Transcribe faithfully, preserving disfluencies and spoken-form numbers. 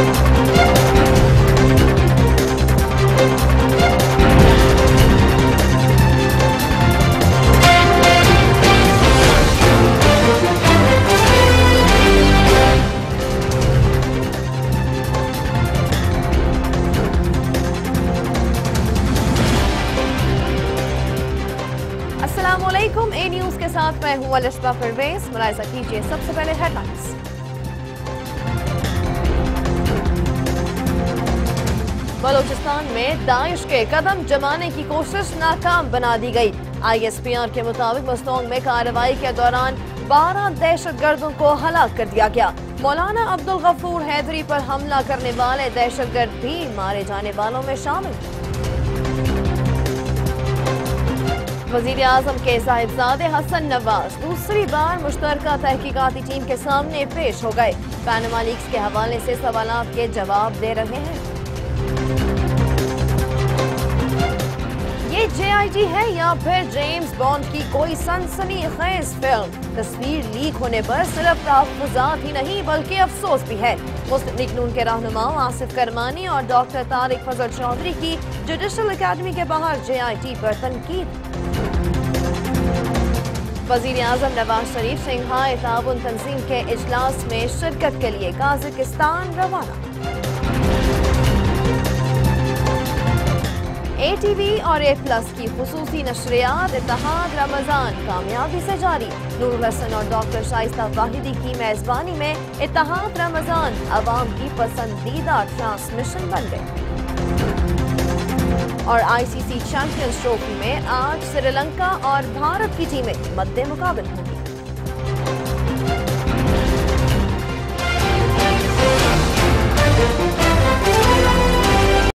अस्सलामुअलैकुम, ए न्यूज के साथ मैं हूं अलिशबा परवेज। मुलाहिजा कीजिए सबसे पहले हेडलाइंस। बलूचिस्तान में दाइश के कदम जमाने की कोशिश नाकाम बना दी गई। आई एस पी आर के मुताबिक मस्तोंग में कार्रवाई के दौरान बारह दहशतगर्दों को हलाक कर दिया गया। मौलाना अब्दुल गफूर हैदरी पर हमला करने वाले दहशतगर्द भी मारे जाने वालों में शामिल। वजीर आजम के साहिबजादे हसन नवाज दूसरी बार मुश्तरका तहकीकाती टीम के सामने पेश हो गए। पैनामा लीक्स के हवाले से सवालात के जवाब दे रहे हैं। ये जे आई टी है या फिर जेम्स बॉन्ड की कोई सनसनीखेज फिल्म? तस्वीर लीक होने पर सिर्फ तहफ्फुज़ात ही नहीं बल्कि अफसोस भी है। मुस्लिम लीग नून के रहनुमा आसिफ करमानी और डॉक्टर तारिक फजल चौधरी की जुडिशल अकेडमी के बाहर जे आई टी पर तनकीद। वजीर आजम नवाज शरीफ शंघाई ताउन तंजीम के इजलास में शिरकत के लिए काज़ाकिस्तान रवाना। ए टी वी और ए प्लस की खुसूसी नशरियात इत्तेहाद रमजान कामयाबी से जारी। नूर हसन और डॉक्टर शाइस्ता वाहिदी की मेजबानी में इत्तेहाद रमजान अवाम की पसंदीदा ट्रांसमिशन बन गई। और आई सी सी चैंपियंस ट्रॉफी में आज श्रीलंका और भारत की टीमें मद्दे मुकाबले।